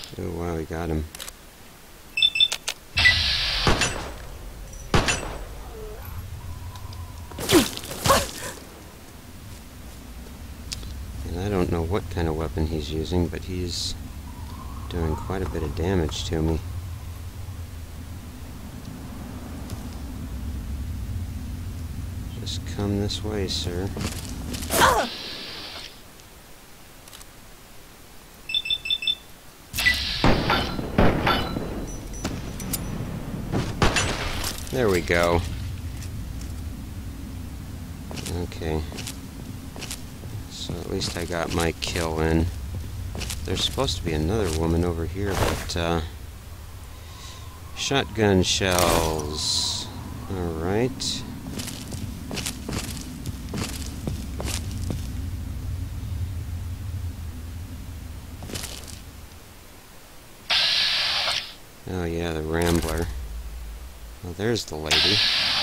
Oh wow, we got him. And I don't know what kind of weapon he's using, but he's doing quite a bit of damage to me. Just come this way, sir. There we go. Okay. So at least I got my kill in. There's supposed to be another woman over here, but, shotgun shells. Alright. Oh yeah, the Rambler. Well, there's the lady.